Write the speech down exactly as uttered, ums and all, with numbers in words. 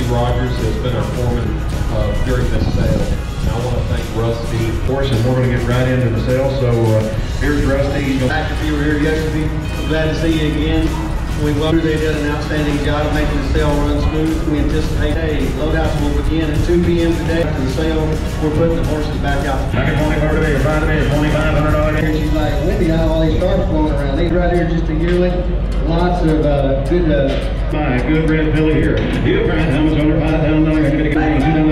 Rogers has been our foreman uh, during this sale. And I want to thank Rusty, of course, and we're going to get right into the sale. So uh, here's Rusty. He's gonna... Back if you were here yesterday, I'm glad to see you again. We welcome you. They did an outstanding job of making the sale run smooth. We anticipate a loadouts will begin at two P M today. After the sale, we're putting the horses back out. I can only order it, five minutes, twenty-five hundred dollars. She's like, Wendy, I have all these cars flowing around. These right here just a yearly. Lots of uh, good. Uh, My good red filly here. You friend, how much under five thousand dollars? I'm going to get